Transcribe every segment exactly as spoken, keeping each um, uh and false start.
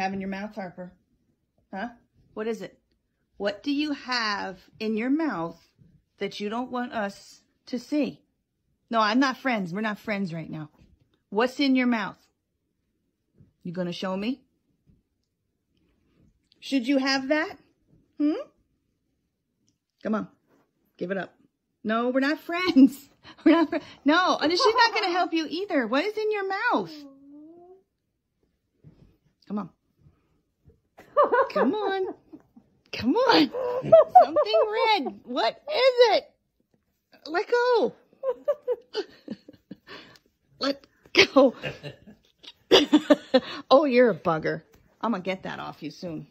have in your mouth, Harper? Huh? What is it? What do you have in your mouth that you don't want us to see? No, I'm not friends. We're not friends right now. What's in your mouth? You gonna show me? Should you have that? Hmm? Come on. Give it up. No, we're not friends. We're not friends. No, and she's not gonna help you either. What is in your mouth? Come on. Come on. Come on. Something red. What is it? Let go. Let go. Oh, you're a bugger. I'm going to get that off you soon.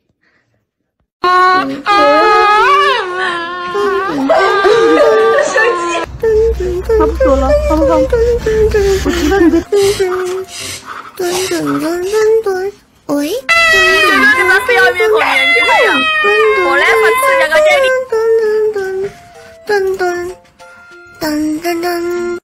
Oi? 你把飞要面孔粘起来呀！我来我吃这个这里。噔噔噔噔噔。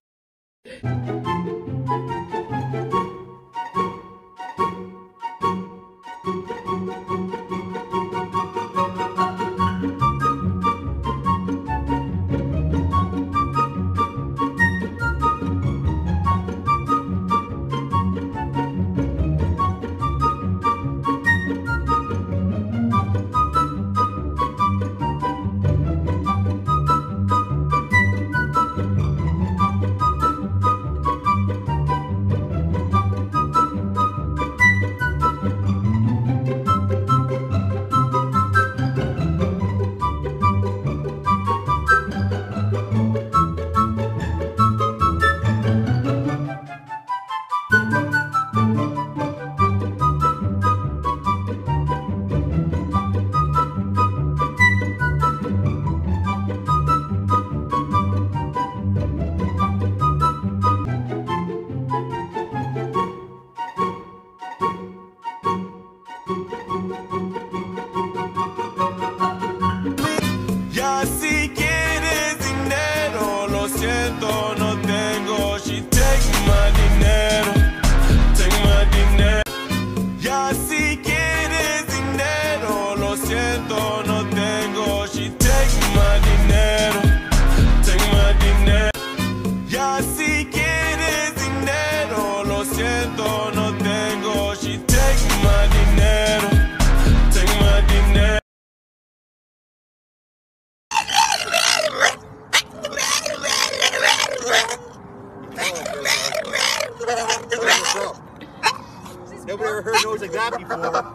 Nobody ever heard noise like that before.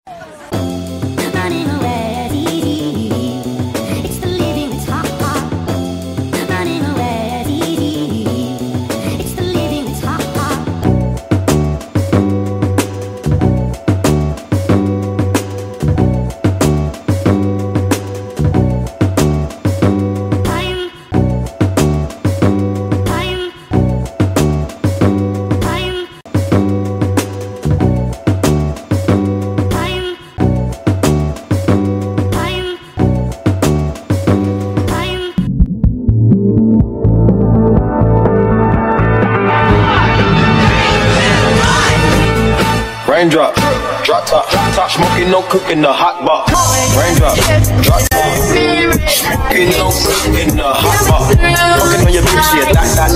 Raindrop, drop top, drop top, smoking, no cooking, the hot box. Raindrop, drop top, smoking, no cooking, the hot box. Smoking on your bitch, yeah, that, that,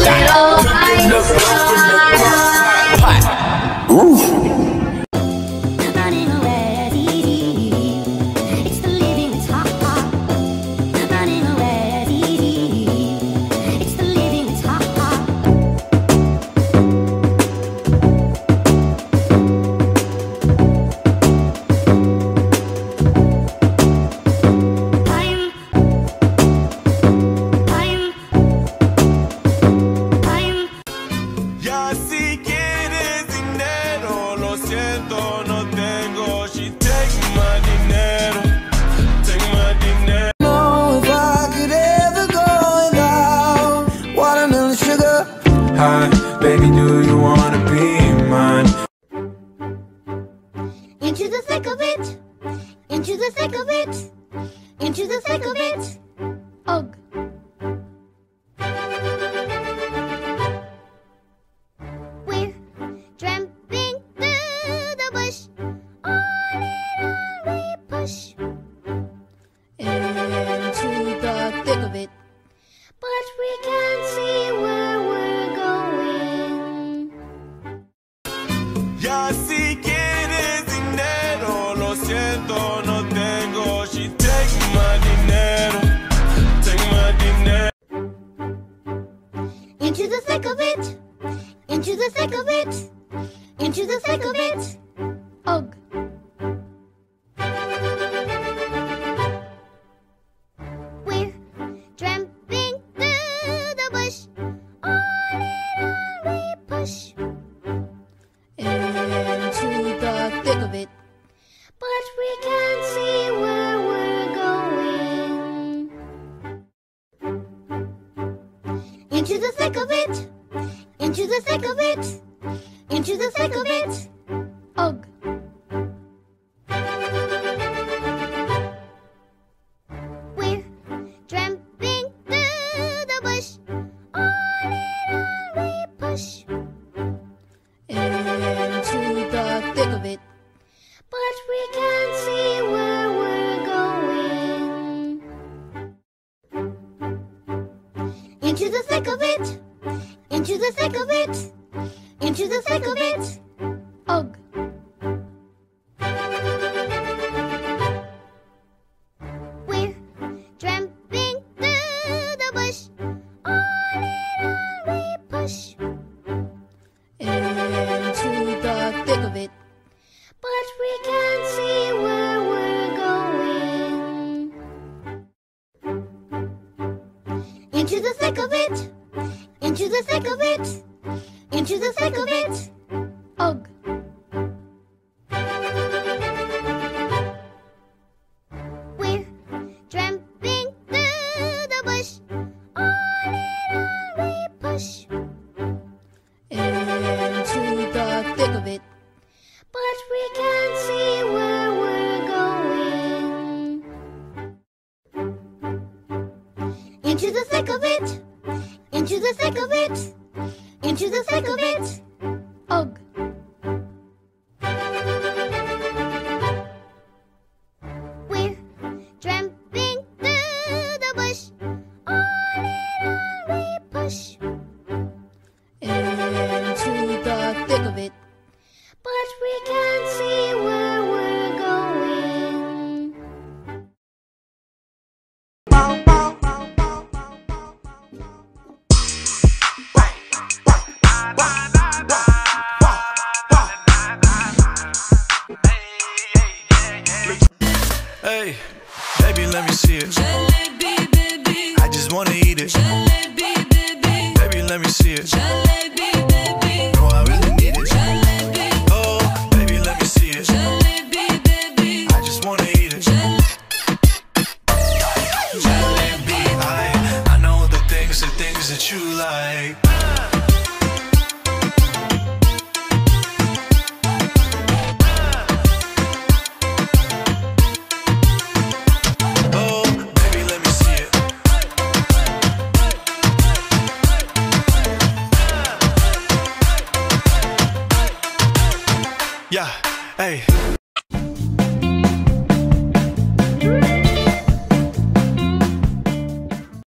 that. Hot. Ooh. Baby, do you wanna be mine? Into the thick of it, into the thick of it, into the thick of it. Ugh. We're tramping through the bush. Oh, si quieres dinero, lo siento, no tengo. She take my dinero, take my dinero. Into the thick of it, into the thick of it, into the thick of it. Ugh. We're tramping through the bush, on and on we push. Into the thick of it, but we can't see where we're going. Into the thick of it, into the thick of it, into the thick of it. Ugh. We're tramping through the bush, on and on we push. Into the thick of it, but we can't see where we're going. Into the thick of it, into the thick of it, into the thick of it. Ugh. We're tramping through the bush, on and on we push. Into the thick of it, but we can't see where we're going. Into the thick of it, into the thick of it, into the thick of it. Ugh. We're tramping through the bush, on and on we push. Into the thick of it, but we can't see where we're going. Into the thick of it, into the thick of it, into the thick of it. Ugh. We're tramping through the bush, on and on we push. Into the thick of it, but we can't see where we're going. Hey, baby, let me see it. Jalebi, baby. I just wanna eat it. Jalebi, baby. Baby, let me see it. Jalebi, baby. No, I really need it. Jalebi, Oh, baby, let me see it. jalebi, baby. I just wanna eat it. Jalebi, I, I know the things, the things that you like. Oh, baby, let me see it. Yeah, hey.